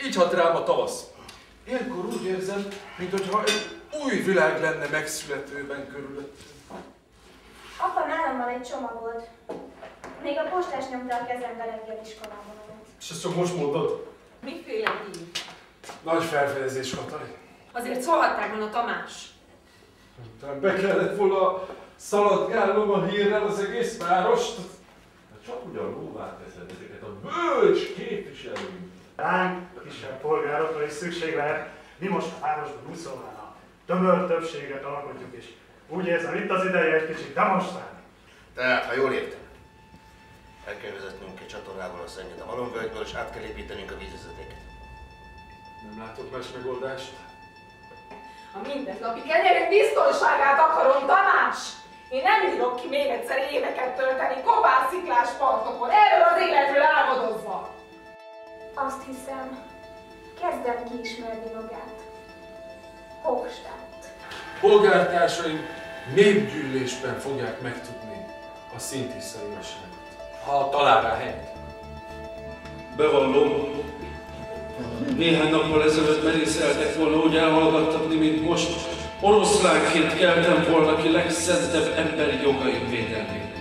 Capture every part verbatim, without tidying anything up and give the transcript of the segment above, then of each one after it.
Így hat rám a tavasz. Ilyenkor úgy érzem, mintha egy új világ lenne megszületőben körülöttem. Apa, nálam van egy csomagod. Még a postás nyomta a kezembe reggel iskolában. És ezt csak most mondod? Miféle hív? Nagy felfedezés, Katalin. Azért szólhatták volna Tamás. Talán be kellett volna szaladgálnom a hírrel az egész várost. Csak ugyan lóvá teszed ezeket a bölcs képviselőink. Ránk, a kisebb polgárokra is szükség lehet. Mi most a városban úszolván a tömör többséget alkotjuk, és úgy érzem, itt az ideje egy kicsit demonstrálni. Tehát, ha jól értem, el kell vezetnünk egy csatornával a szennyet a malomvölgyből, és át kell építenünk a vízvezetéket. Nem látok más megoldást? A mindennapi kenyerünk biztonságát akarom, Tamás! Én nem bírok ki még egyszer éveket tölteni kopásziklás partokon, erről az életről álmodozva! Azt hiszem, kezdem kiismerni magát. Hofstadt. Polgártársaim népgyűlésben fogják megtudni a szintiszai igazságot. Ha talál rá helyet. Bevallom, néhány nappal ezelőtt merészeltek volna úgy elhallgattatni, mint most. Oroszlánként keltem volna ki legszentebb emberi jogaim védelmére.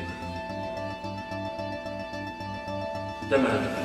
De mentem.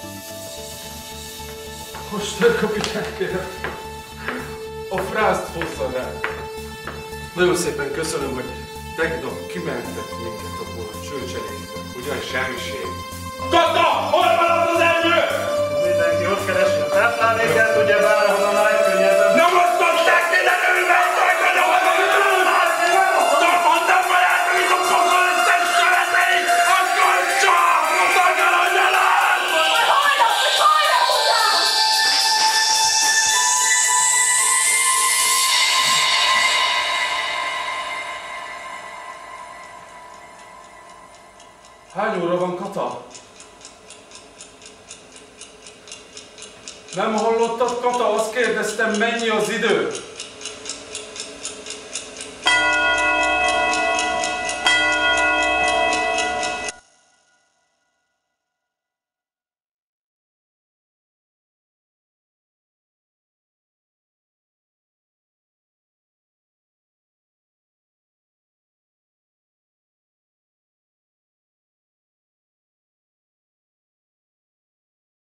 Most kapitány, kérem, a frászt hozza rá. Nagyon szépen köszönöm, hogy tegnap kimentett minket abból a csőcselékbe. Ugyan semmiség. Kata! Hol van az az ernyő? Mindenki ott keresi a táplálékát, ugye bárhol a legkönnyebben. Nem osztották minden őveltek, hogy a Csak mondtam, hogy eltűnik a összes követeik, akkor csak tagadjanak! Hogy hajlak, hogy hajlak utána! Hány óra van, Kata? Nem hallottad, Kata? Azt kérdeztem, mennyi az idő?